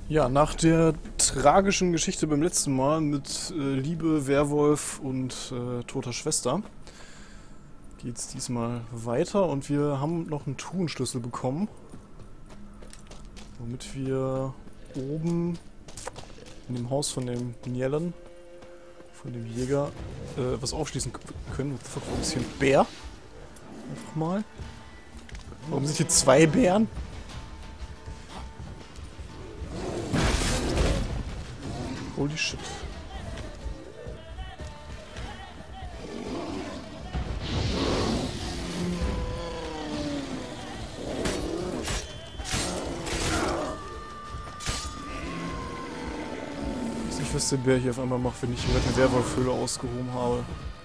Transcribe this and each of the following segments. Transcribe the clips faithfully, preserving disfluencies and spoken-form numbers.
Ja, nach der tragischen Geschichte beim letzten Mal mit äh, Liebe, Werwolf und äh, toter Schwester geht's diesmal weiter und wir haben noch einen Truhenschlüssel bekommen, womit wir oben in dem Haus von dem Nielen, von dem Jäger, äh, was aufschließen können. What the fuck, warum ist hier ein Bär? Einfach mal. Warum sind hier zwei Bären? Holy shit. Ich weiß nicht, was der Bär hier auf einmal macht, wenn ich gerade die Werwolfhöhle ausgehoben habe.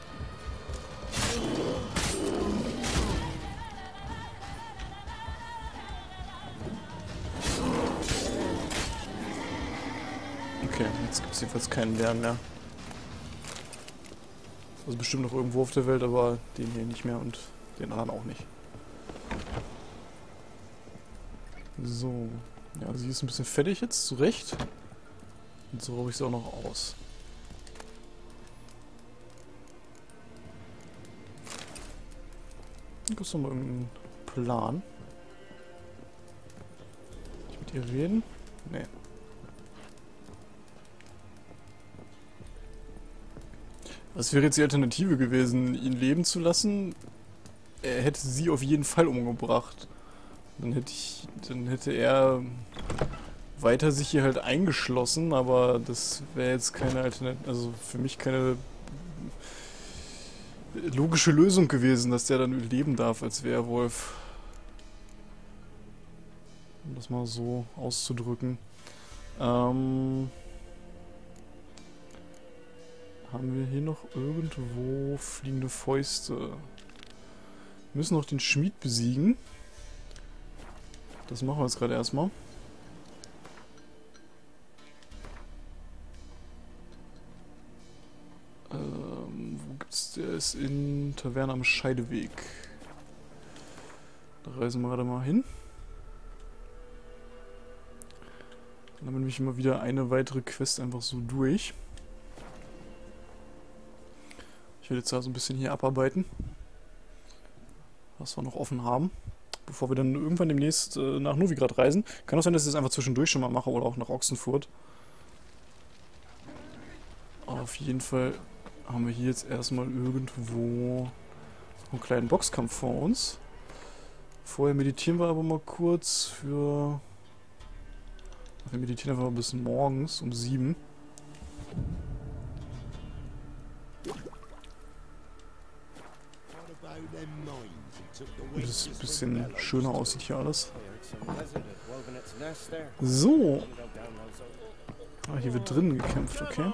Okay, jetzt gibt es jedenfalls keinen Bären mehr. Also bestimmt noch irgendwo auf der Welt, aber den hier nicht mehr und den anderen auch nicht. So. Ja, sie ist ein bisschen fettig jetzt, zurecht. Und so raube ich sie auch noch aus. Gibt es noch mal irgendeinen Plan? Kann ich mit ihr reden? Nee. Was wäre jetzt die Alternative gewesen, ihn leben zu lassen? Er hätte sie auf jeden Fall umgebracht. Dann hätte ich, dann hätte er weiter sich hier halt eingeschlossen, aber das wäre jetzt keine Alternative, also für mich keine logische Lösung gewesen, dass der dann leben darf als Werwolf. Um das mal so auszudrücken. Ähm... Haben wir hier noch irgendwo fliegende Fäuste? Wir müssen noch den Schmied besiegen. Das machen wir jetzt gerade erstmal. Ähm, wo gibt's der? Ist in Taverne am Scheideweg. Da reisen wir gerade mal hin. Dann haben wir nämlich immer wieder eine weitere Quest einfach so durch. Ich will jetzt da so ein bisschen hier abarbeiten, was wir noch offen haben, bevor wir dann irgendwann demnächst äh, nach Novigrad reisen. Kann auch sein, dass ich das einfach zwischendurch schon mal mache oder auch nach Ochsenfurt. Aber auf jeden Fall haben wir hier jetzt erstmal irgendwo einen kleinen Boxkampf vor uns. Vorher meditieren wir aber mal kurz für... Wir meditieren einfach mal bis morgens um sieben. Das ist ein bisschen schöner aussieht hier alles. So. Ah, hier wird drinnen gekämpft, okay.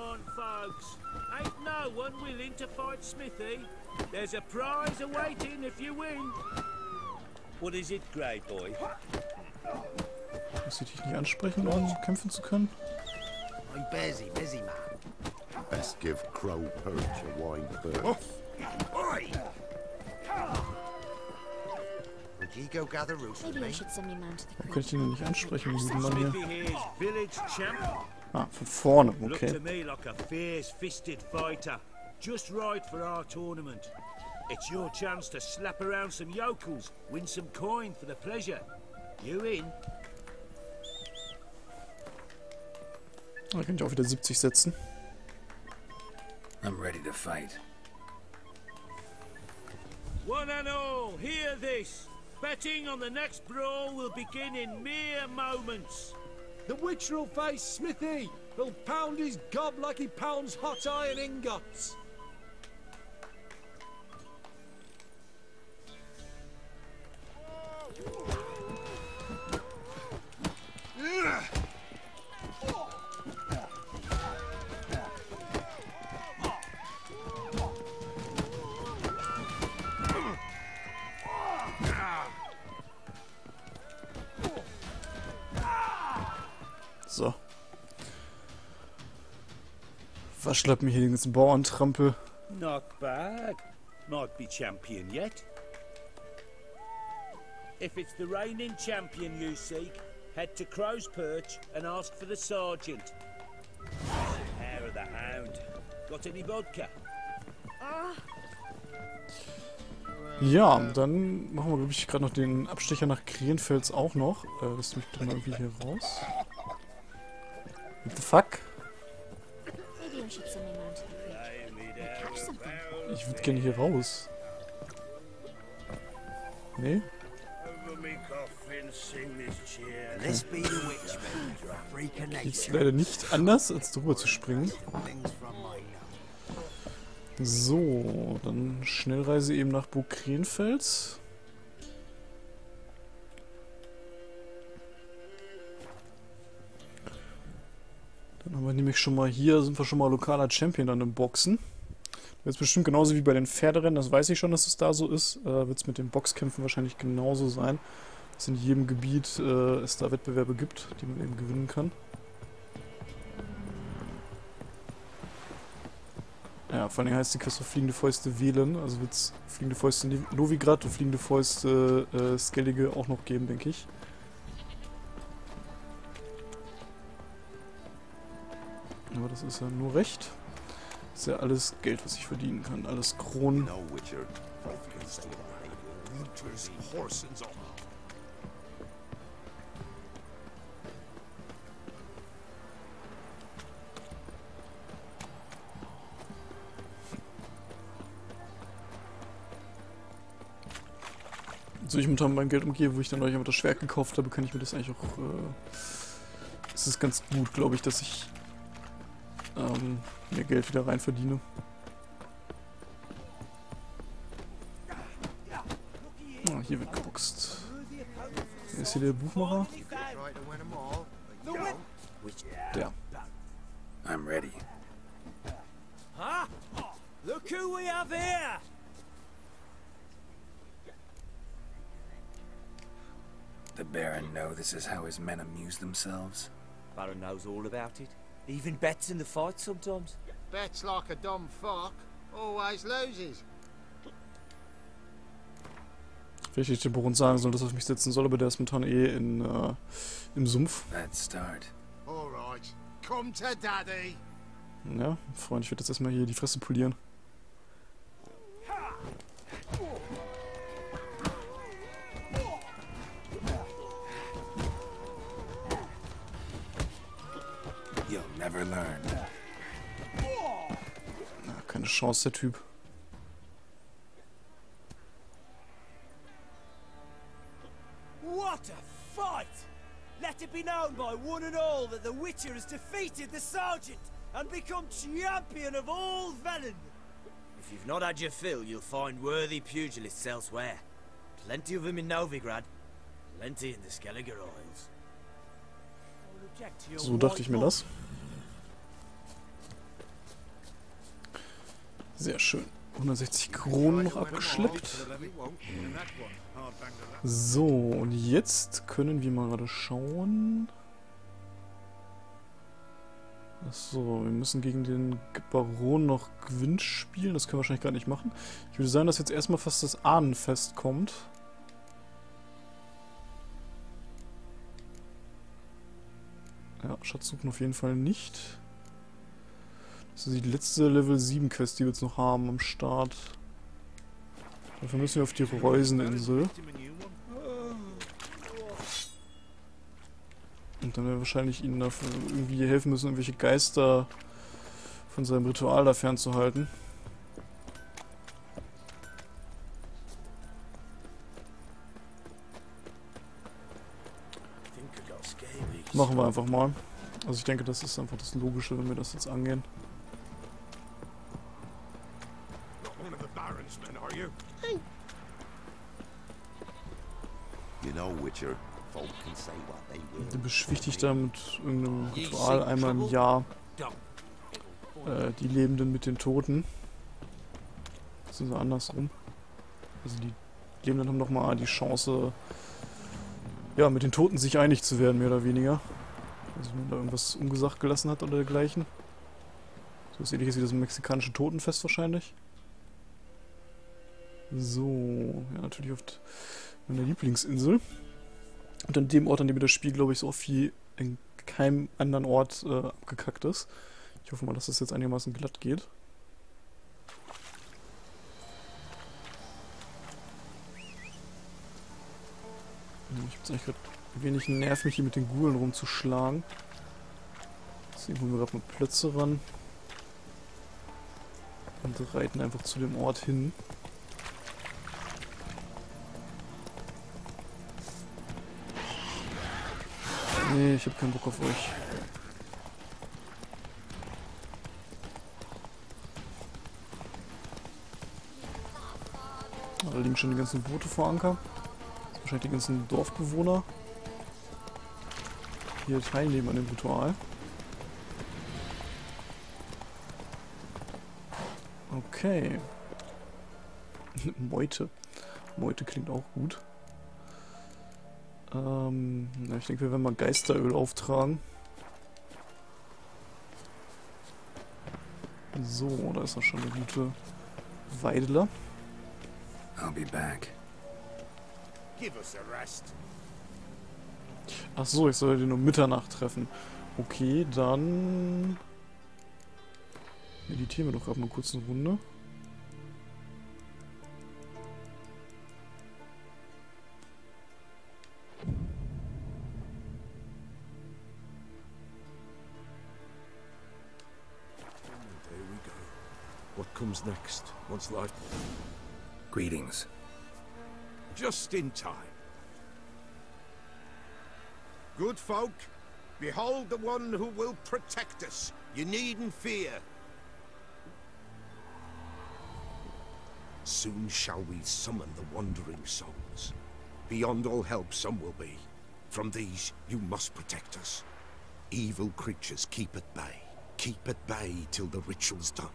Muss ich dich nicht ansprechen, um kämpfen zu können? I'm busy, busy man. Best give Crow Perch a wine berth. Oi! Warum kann ich den denn nicht ansprechen, diesen Mann hier? Ah, von vorne, okay. It's your chance to slap around some yokels, win some coin for the pleasure. You in? Da kann ich auch wieder siebzig setzen. I'm ready to fight. One and all, hear this. Betting on the next brawl will begin in mere moments. The Witcher will face Smithy. He'll pound his gob like he pounds hot iron ingots. So. Waschlappen hier den ganzen Bauerntrampel. Not bad. Might be champion yet. If it's the reigning champion you seek, head to Crow's Perch and ask for the sergeant. Hair of the hound. Got any vodka? Ja, dann machen wir, glaube ich, gerade noch den Abstecher nach Krenfels auch noch. Äh, lass mich doch mal irgendwie hier raus. What the fuck? Maybe we should send him around to the creek. We'll catch something. Ich würde gerne hier raus. Nee? This be the witchman. Geht's leider nicht anders, als drüber zu springen. Things from my nose. So, dann Schnellreise eben nach Burg Krenfels. Dann haben wir nämlich schon mal hier, sind wir schon mal lokaler Champion dann im Boxen. Jetzt bestimmt genauso wie bei den Pferderennen, das weiß ich schon, dass es da so ist, äh, wird es mit den Boxkämpfen wahrscheinlich genauso sein, dass in jedem Gebiet äh, es da Wettbewerbe gibt, die man eben gewinnen kann. Ja, vor allem heißt die Quest Fliegende Fäuste wählen, also wird es Fliegende Fäuste Novigrad und Fliegende Fäuste äh, Skellige auch noch geben, denke ich. Aber das ist ja nur recht. Das ist ja alles Geld, was ich verdienen kann, alles Kronen. No witcher. Folk can say that they will rooters, horse and all. So ich mit meinem Geld umgehe, wo ich dann euch einfach das Schwert gekauft habe, kann ich mir das eigentlich auch... Äh, es ist ganz gut, glaube ich, dass ich ähm, mehr Geld wieder rein verdiene. Ah, hier wird geboxt. Wer ist hier der Buchmacher? Try to win them all, but you don't. Der. I'm ready. Huh? Look who we have here! The Baron know this is how his men amuse themselves. Baron knows all about it. Even bets in the fight sometimes. Bets like a dumb fuck. Always loses. Vielleicht ich dem Baron sagen soll, dass er auf mich setzen soll, aber der ist momentan eh in, äh, im Sumpf. Let's start. Alright. Come to daddy. Ja, Freund, ich werde jetzt erstmal hier die Fresse polieren. You'll never learn. Na, keine Chance, der Typ. What a fight! Let it be known by one and all that the Witcher has defeated the Sergeant and become champion of all Velen. If you've not had your fill, you'll find worthy pugilists elsewhere. Plenty of them in Novigrad, plenty in the Skelliger Isles. So dachte ich mir das. Sehr schön. hundertsechzig Kronen noch abgeschleppt. So, und jetzt können wir mal gerade schauen. Achso, wir müssen gegen den Baron noch Gwyn spielen. Das können wir wahrscheinlich gar nicht machen. Ich würde sagen, dass jetzt erstmal fast das Ahnenfest kommt. Ja, Schatz suchen auf jeden Fall nicht. Das ist die letzte Level sieben Quest, die wir jetzt noch haben am Start. Dafür müssen wir auf die Reuseninsel. Und dann werden wir wahrscheinlich ihnen dafür irgendwie helfen müssen, irgendwelche Geister von seinem Ritual da fernzuhalten. Machen wir einfach mal. Also ich denke, das ist einfach das Logische, wenn wir das jetzt angehen. Not one of the Baron's men, are you? You know, Witcher, folk can say what they will. Der beschwichtigt da mit irgendeinem Ritual einmal im Jahr äh, die Lebenden mit den Toten. Das ist so andersrum. Also die Lebenden haben nochmal die Chance, ja, mit den Toten sich einig zu werden, mehr oder weniger. Also wenn man da irgendwas ungesagt gelassen hat oder dergleichen. So ist ähnliches wie das mexikanische Totenfest wahrscheinlich. So, ja, natürlich auf meiner Lieblingsinsel. Und an dem Ort, an dem das Spiel, glaube ich, so oft wie in keinem anderen Ort äh, abgekackt ist. Ich hoffe mal, dass das jetzt einigermaßen glatt geht. Ich habe jetzt eigentlich gerade wenig Nerv, mich hier mit den Gulen rumzuschlagen. Deswegen holen wir gerade mal Plötze ran. Und reiten einfach zu dem Ort hin. Nee, ich habe keinen Bock auf euch. Da liegen schon die ganzen Boote vor Anker. Das sind wahrscheinlich die ganzen Dorfbewohner, die hier teilnehmen an dem Ritual. Okay. Meute. Meute klingt auch gut. Ähm, na, ich denke, wir werden mal Geisteröl auftragen. So, da ist auch schon eine gute Weidler. I'll be back. Give us a rest. Ach so, ich soll den um Mitternacht treffen. Okay, dann meditieren wir doch gerade mal kurz eine Runde. There we go. What comes next? Once life... Greetings. Just in time. Good folk, behold the one who will protect us. You needn't fear. Soon shall we summon the wandering souls. Beyond all help some will be. From these you must protect us. Evil creatures keep at bay. Keep at bay till the ritual's done.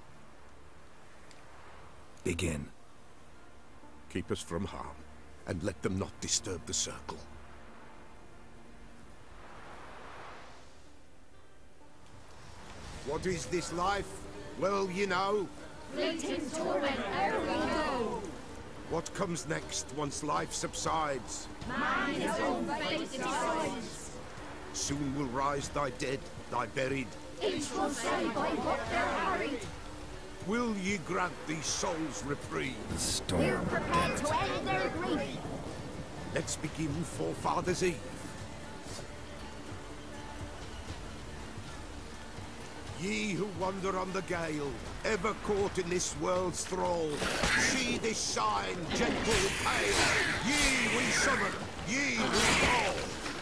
Begin. Keep us from harm, and let them not disturb the circle. What is this life? Well, you know. Fleeting torment, ere we go. What comes next once life subsides? Man his own fate decides. Soon will rise thy dead, thy buried. Each will say by what they're harried. Will ye grant these souls reprieve? The storm We're of prepared death. to end their grief. Let's begin Forefathers' Eve. Ye who wander on the gale, ever caught in this world's thrall, see this sign, gentle and pale. Ye we summon, ye we call.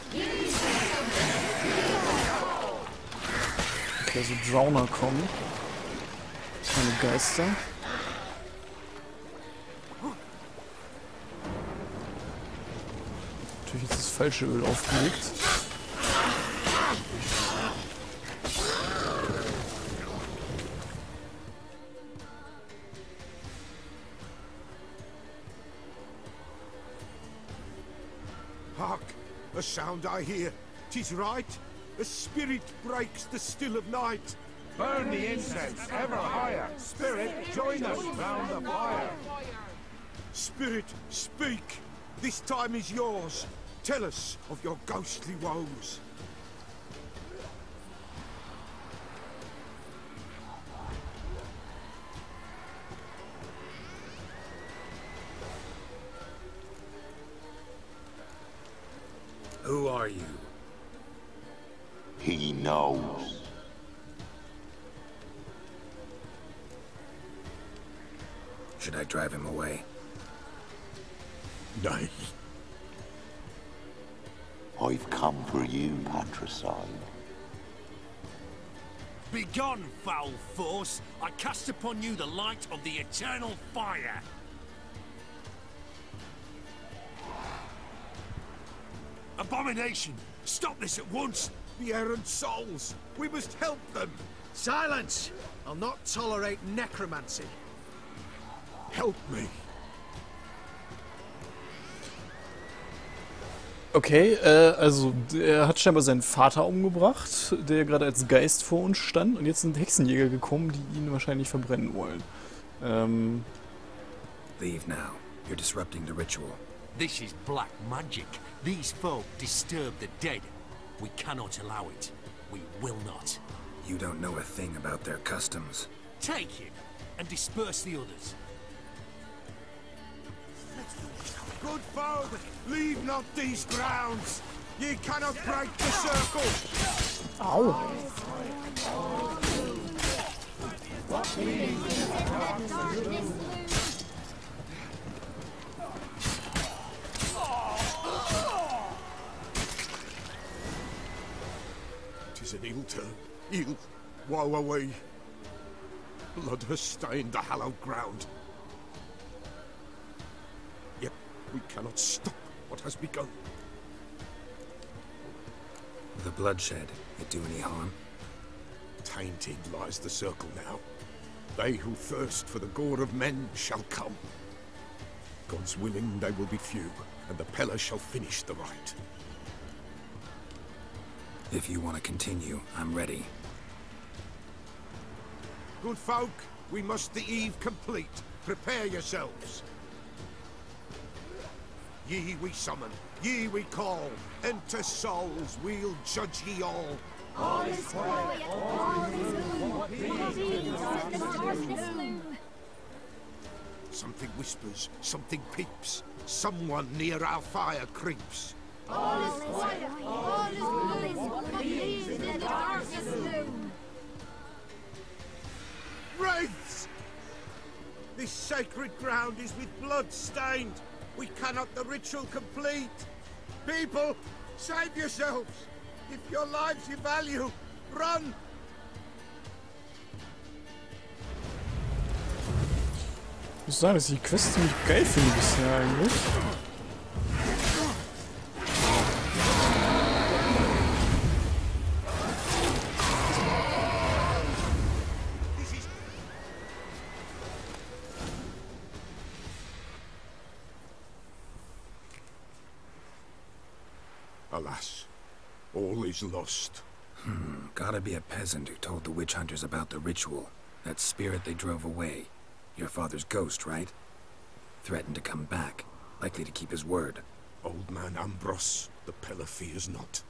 Okay, so Drowner kommen. Keine Geister. Natürlich ist das falsche Öl aufgelegt. Hark, a sound I hear. 'Tis right. A spirit breaks the still of night. Burn the incense ever higher. Spirit, join us round the fire. Spirit, speak. This time is yours. Tell us of your ghostly woes. Who are you? He knows. Should I drive him away? Nay. I've come for you, Patricide. Begone, foul force! I cast upon you the light of the eternal fire! Abomination! Stop this at once! The errant souls. We must help them. Silence! I'll not tolerate necromancy. Help me. Okay, äh, also er hat scheinbar seinen Vater umgebracht, der gerade als Geist vor uns stand, und jetzt sind Hexenjäger gekommen, die ihn wahrscheinlich verbrennen wollen. Ähm... Leave now. You're disrupting the ritual. This is black magic. These folk disturb the dead. We cannot allow it. We will not. You don't know a thing about their customs. Take him and disperse the others. Good folk, leave not these grounds. Ye cannot break the circle. Au! Tis an ill turn. Ill. Woe away. Blood has stained the hallowed ground. Yet we cannot stop what has begun. The bloodshed, it do any harm? Tainted lies the circle now. They who thirst for the gore of men shall come. God's willing, they will be few, and the Pella shall finish the rite. If you want to continue, I'm ready. Good folk, we must the eve complete. Prepare yourselves. Ye we summon, ye we call. Enter souls, we'll judge ye all. All is quiet, all is gloom. What deeds in the darkness loom? Something whispers, something peeps. Someone near our fire creeps. All is quiet, all is gloom. What deeds in the darkness loom? Wraiths! This sacred ground is with blood stained. We cannot the ritual complete. People, save yourselves. If your lives you value, run! Ich muss sagen, dass ich die Quest ziemlich geil finde bisher eigentlich. Alas, all is lost. Hmm, gotta be a peasant who told the witch hunters about the ritual. That spirit they drove away. Your father's ghost, right? Threatened to come back. Likely to keep his word. Old man Ambros, the Pella fears not.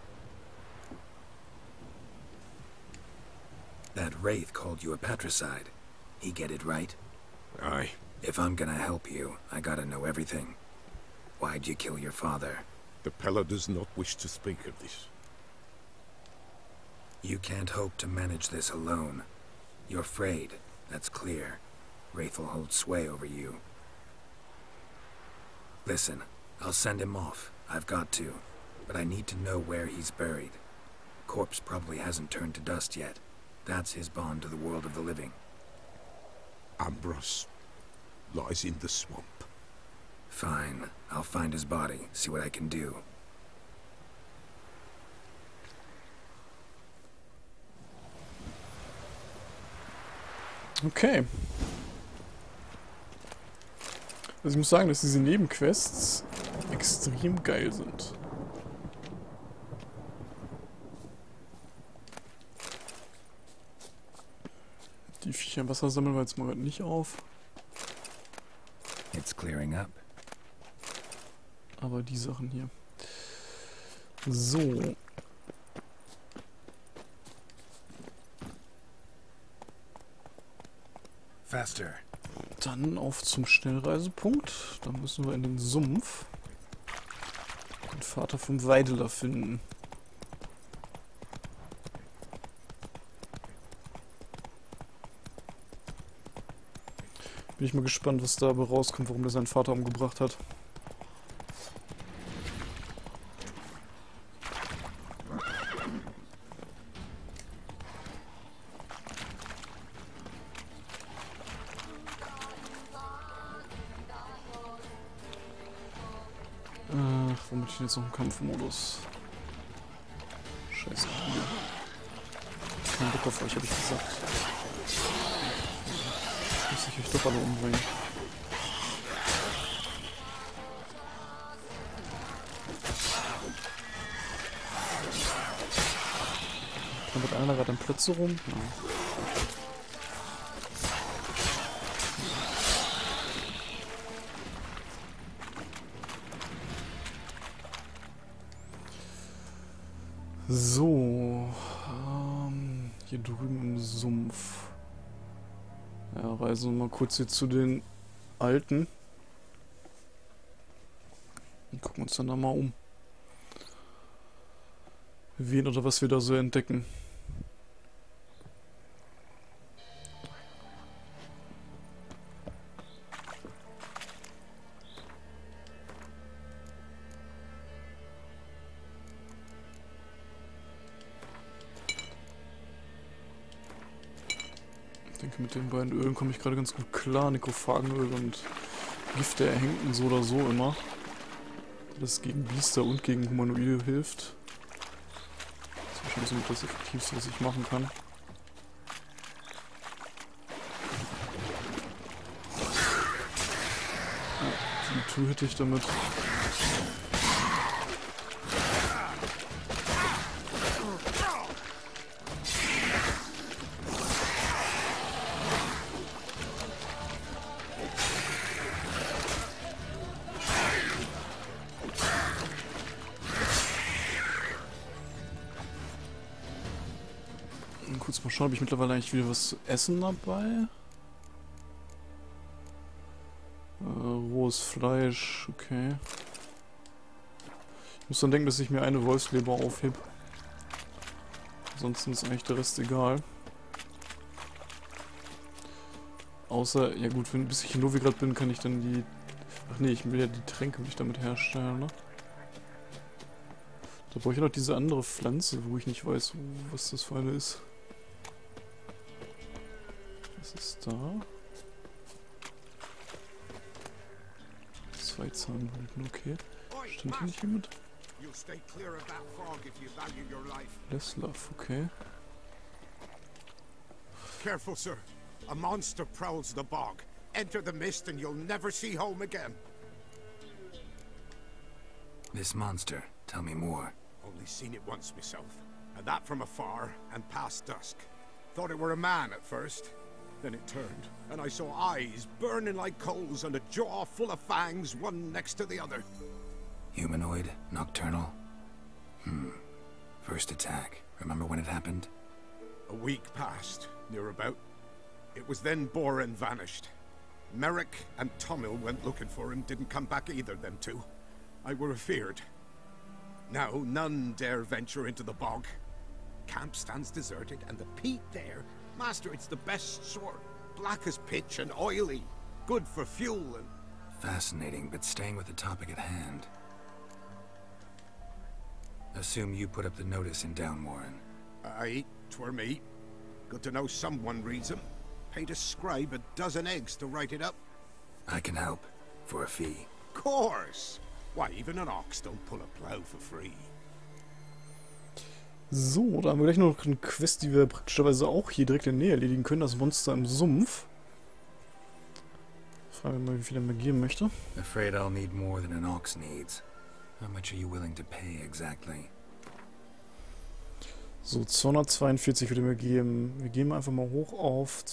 That wraith called you a patricide. He get it right? Aye. If I'm gonna help you, I gotta know everything. Why'd you kill your father? The Pella does not wish to speak of this. You can't hope to manage this alone. You're afraid, that's clear. Wraith will hold sway over you. Listen, I'll send him off. I've got to. But I need to know where he's buried. Corpse probably hasn't turned to dust yet. That's his bond to the world of the living. Ambros lies in the swamp. Fine. I'll find his body, see what I can do. Okay. Also ich muss sagen, dass diese Nebenquests extrem geil sind. Die Viecher im Wasser sammeln wir jetzt mal nicht auf. It's clearing up. Aber die Sachen hier. So. Faster. Dann auf zum Schnellreisepunkt. Da müssen wir in den Sumpf den Vater vom Weideler finden. Bin ich mal gespannt, was dabei rauskommt, warum der seinen Vater umgebracht hat. Ach, womit ich jetzt noch im Kampfmodus? Scheiße. Kein Bock auf euch, hab ich gesagt. Muss ich euch doch alle umbringen. Da wird einer gerade am Plätze rum. Ja. So. Ähm, hier drüben im Sumpf. Ja, reisen wir mal kurz hier zu den Alten. Und gucken uns dann da mal um. Wen oder was wir da so entdecken. Ich denke, mit den beiden Ölen komme ich gerade ganz gut klar. Nekrophagenöl und Gifte erhängen so oder so immer. Das gegen Biester und gegen Humanoide hilft. Das ist wahrscheinlich somit das Effektivste, was ich machen kann. Ja, die Tour hätte ich damit. Kurz mal schauen, habe ich mittlerweile eigentlich wieder was zu essen dabei? Äh, rohes Fleisch, okay. Ich muss dann denken, dass ich mir eine Wolfsleber aufhebe. Ansonsten ist eigentlich der Rest egal. Außer, ja gut, wenn, bis ich in Novigrad bin, kann ich dann die... Ach nee, ich will ja die Tränke nicht damit herstellen, ne? Da brauche ich noch diese andere Pflanze, wo ich nicht weiß, was das für eine ist. Was ist da? Zwei Zahnblüten, okay. Stimmt hier nicht jemand? Leslav, okay. Careful, sir. A monster prowls the bog. Enter the mist and you'll never see home again. This monster, tell me more. Only seen it once myself, and that from afar and past dusk. Thought it were a man at first. Then it turned, and I saw eyes burning like coals and a jaw full of fangs, one next to the other. Humanoid? Nocturnal? Hmm. First attack. Remember when it happened? A week passed, near about. It was then Boren vanished. Merrick and Tomil went looking for him, didn't come back either, them two. I were afeared. Now none dare venture into the bog. Camp stands deserted, and the peat there... Master, it's the best sort. Black as pitch and oily. Good for fuel and... Fascinating, but staying with the topic at hand. Assume you put up the notice in Downwarren. Aye, 'twere me. Good to know someone reads them. Paid a scribe a dozen eggs to write it up. I can help. For a fee. Course! Why, even an ox don't pull a plow for free. So, da haben wir gleich noch eine Quest, die wir praktischerweise auch hier direkt in der Nähe erledigen können. Das Monster im Sumpf. Fragen wir mal, wie viel er mir geben möchte. Afraid I'll need more than an ox needs. How much are you willing to pay exactly? So, zweihundertzweiundvierzig würde mir geben. Wir gehen einfach mal hoch auf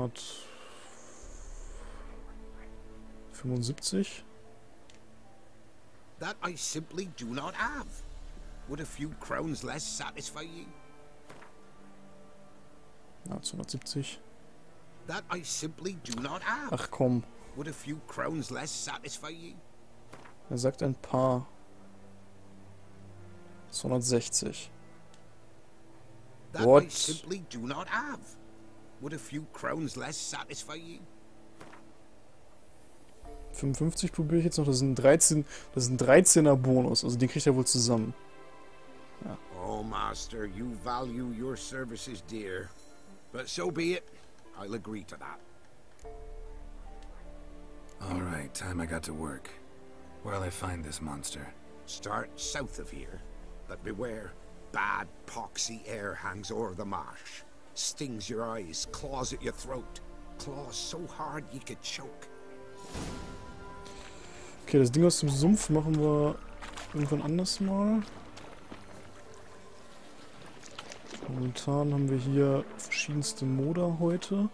zweihundertfünfundsiebzig. That I simply do not have. Would a few crowns less satisfy you? Ja, zweihundertsiebzig. That I simply do not have. Ach komm. Would a few crowns less satisfy you? Er sagt ein paar. zweihundertsechzig. That What? I simply do not have. Would a few crowns less satisfy you? fünfundfünfzig probiere ich jetzt noch. Das ist ein dreizehn, das ist ein dreizehner Bonus. Also den kriegt er wohl zusammen. Ja. Oh, Master, you value your services dear. But so be it. I'll agree to that. All right, time I got to work. Where'll I find this monster? Start south of here. But beware. Bad, poxy air hangs o'er the marsh. Stings your eyes, claws at your throat. Claws so hard you could choke. Okay, das Ding aus dem Sumpf machen wir irgendwann anders mal. Momentan haben wir hier verschiedenste Moder heute.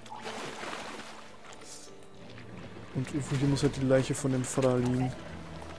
Und irgendwo hier muss halt die Leiche von dem Vater liegen.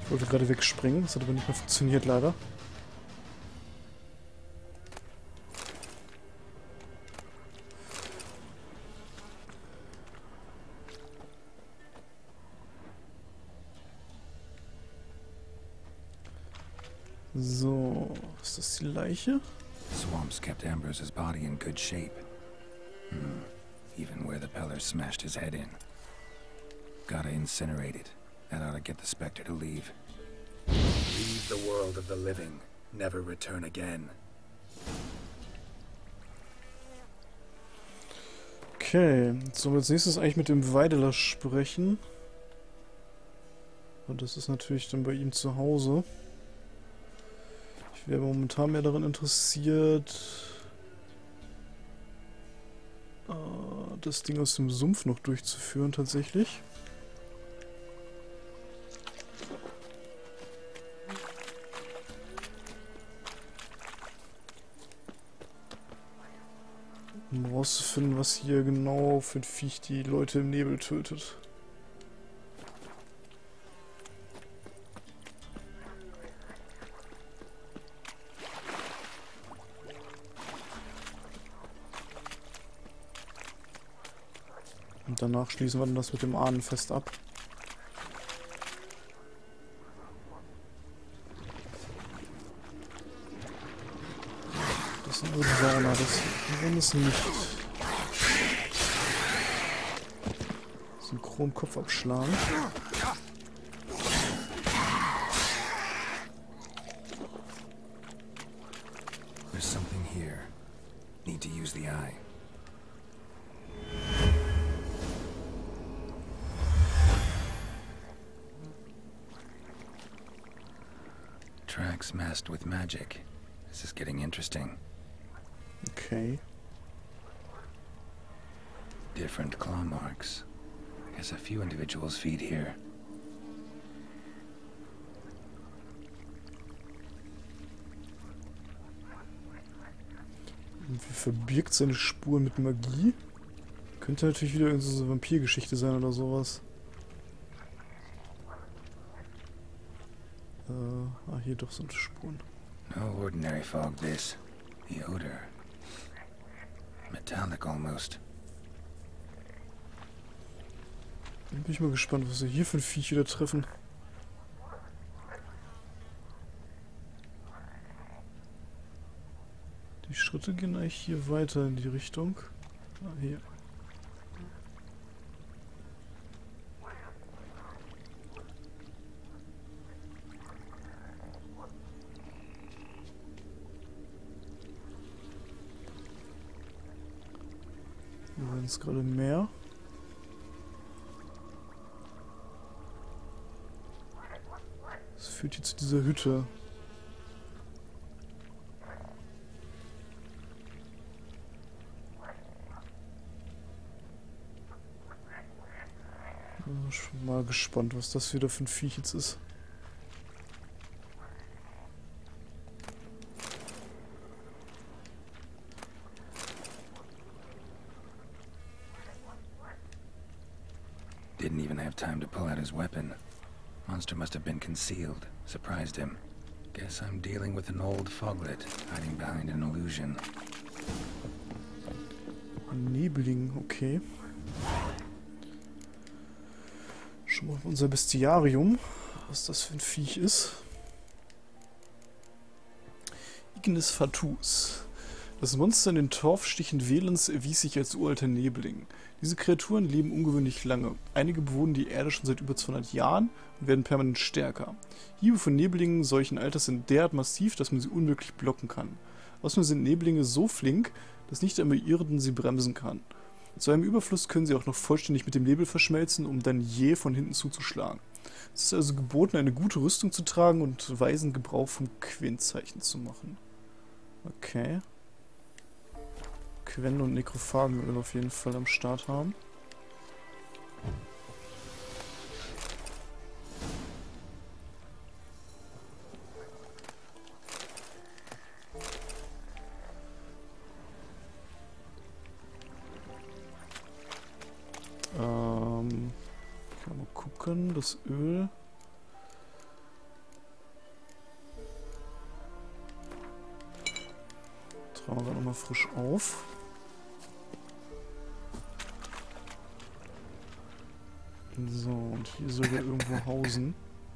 Ich wollte gerade wegspringen, das hat aber nicht mehr funktioniert, leider. So, ist das die Leiche? Swamps kept Ambrose's body in good shape. Hmm. Even where the Pellers smashed his head in. Gotta incinerate it. That ought to get the Spectre to leave. Leave the world of the living. Never return again. Okay, jetzt sollen wir als nächstes eigentlich mit dem Weideler sprechen. Und das ist natürlich dann bei ihm zu Hause. Ich wäre momentan mehr daran interessiert, das Ding aus dem Sumpf noch durchzuführen tatsächlich. Um rauszufinden, was hier genau für ein Viech die Leute im Nebel tötet. Und danach schließen wir dann das mit dem Ahnenfest ab. Das sind nur Sauna, das wenn es nicht. Synchron Kopf abschlagen. There's something here. Need to use the eye. Tracks masked with magic. This is getting interesting. Okay. Different claw marks. I guess a few individuals feed here. Wie verbirgt seine Spur mit Magie? Könnte natürlich wieder irgendeine so Vampirgeschichte sein oder sowas. Äh, ah, hier doch sind Spuren. No ordinary fog this. The odor. Metallic almost. Dann bin ich mal gespannt, was wir hier für ein Viech wieder treffen. Die Schritte gehen eigentlich hier weiter in die Richtung. Ah, hier. Wir werden es gerade mehr. Das führt hier zu dieser Hütte. Bin schon mal gespannt, was das wieder für ein Viech jetzt ist. Didn't even have time to pull out his weapon. Monster must have been concealed. Surprised him. Guess I'm dealing with an old foglet, hiding behind an illusion. Nebling, okay. Schon mal auf unser Bestiarium, was das für ein Viech ist. Ignis Fatus. Das Monster in den Torfstichen Velens erwies sich als uralter Nebling. Diese Kreaturen leben ungewöhnlich lange. Einige bewohnen die Erde schon seit über zweihundert Jahren und werden permanent stärker. Hiebe von Neblingen solchen Alters sind derart massiv, dass man sie unmöglich blocken kann. Außerdem sind Neblinge so flink, dass nicht einmal Irden sie bremsen kann. Zu einem Überfluss können sie auch noch vollständig mit dem Nebel verschmelzen, um dann je von hinten zuzuschlagen. Es ist also geboten, eine gute Rüstung zu tragen und weisen Gebrauch vom Quintzeichen zu machen. Okay. Quen und Nekrophagen will auf jeden Fall am Start haben. Ähm, kann mal gucken, das Öl. Machen wir nochmal frisch auf. So, und hier soll er irgendwo hausen.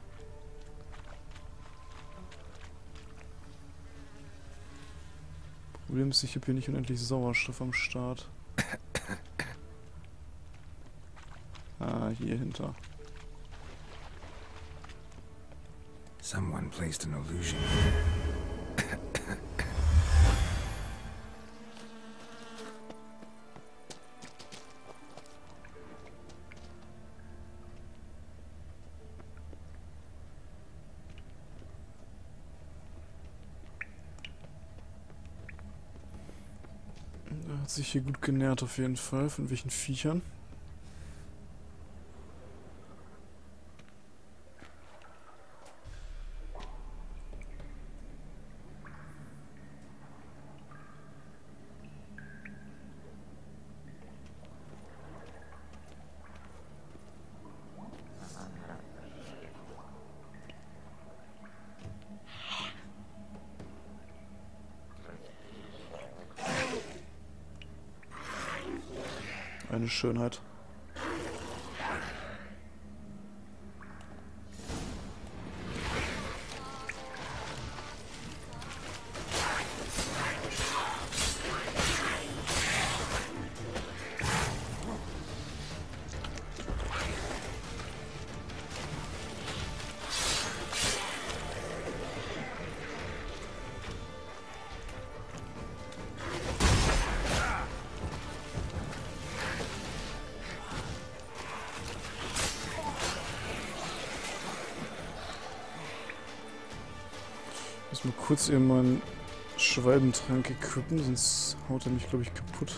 Problem ist, ich habe hier nicht unendlich Sauerstoff am Start. Ah, hier hinter. Someone placed an illusion. Er hat sich hier gut genährt auf jeden Fall, von welchen Viechern. Eine Schönheit. Ich muss mal kurz eben meinen Schwalbentrank equippen, sonst haut er mich, glaube ich, kaputt.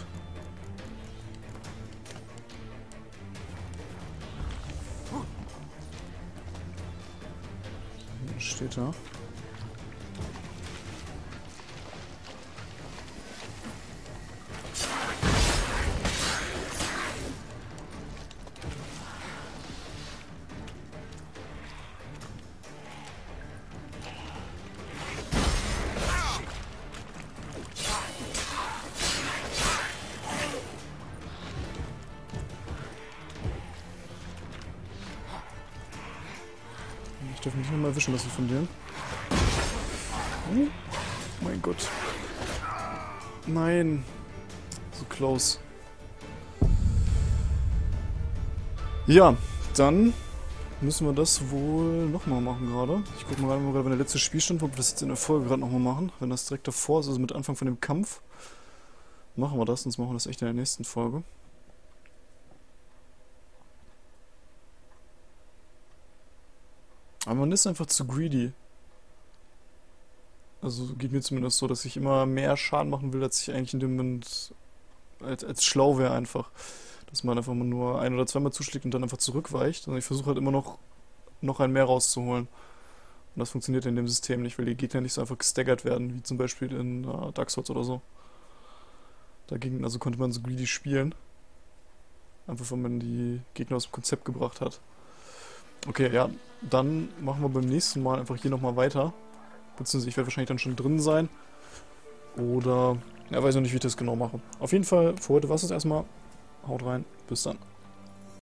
Hier steht er. Ich darf mich nicht mal erwischen lassen von dem. Oh mein Gott. Nein. So close. Ja, dann müssen wir das wohl nochmal machen gerade. Ich gucke mal gerade, wo gerade der letzte Spielstand war, ob wir das jetzt in der Folge gerade nochmal machen. Wenn das direkt davor ist, also mit Anfang von dem Kampf, machen wir das, sonst machen wir das echt in der nächsten Folge. Aber man ist einfach zu greedy. Also geht mir zumindest so, dass ich immer mehr Schaden machen will, als ich eigentlich in dem Moment als, als schlau wäre einfach. Dass man einfach mal nur ein- oder zweimal zuschlägt und dann einfach zurückweicht. Und ich versuche halt immer noch, noch ein mehr rauszuholen. Und das funktioniert in dem System nicht, weil die Gegner nicht so einfach gestaggert werden, wie zum Beispiel in uh, Dark Souls oder so. Dagegen also konnte man so greedy spielen. Einfach, wenn man die Gegner aus dem Konzept gebracht hat. Okay, ja, dann machen wir beim nächsten Mal einfach hier nochmal weiter. Beziehungsweise ich werde wahrscheinlich dann schon drin sein. Oder, ja, weiß noch nicht, wie ich das genau mache. Auf jeden Fall, für heute war es das erstmal. Haut rein, bis dann.